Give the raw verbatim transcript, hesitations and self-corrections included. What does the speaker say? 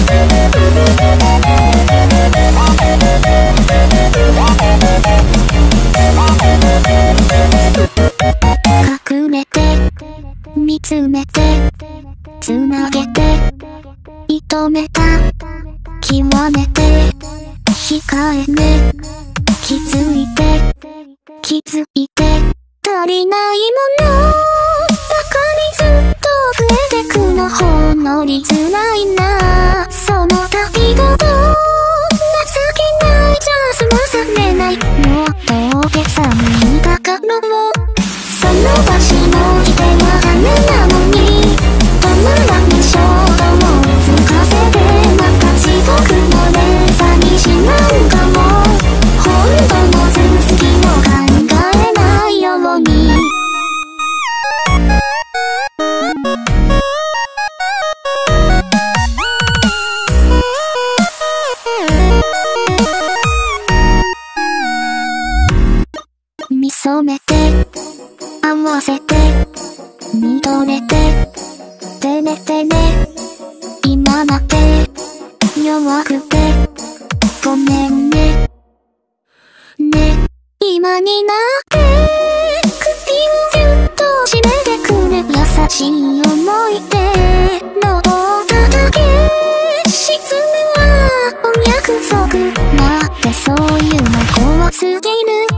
隠れて見つめてつなげて射止めた極めて控えめ気づいて気づいて足りないものばかりずっと増えてくのほんのり辛いなその旅ごと情けないじゃ済まされないもっと大げさに抱かろうその場所の来ては花なのに止まらぬ衝動をつかせてまた地獄の連鎖にしまうかも本当の続きも考えないように見初めて合わせて見とれててれてれ今まで弱くてごめんねね今になって首をぎゅっと締めてくれ優しい思い出喉を叩け沈むはお約束待ってそういうの怖すぎる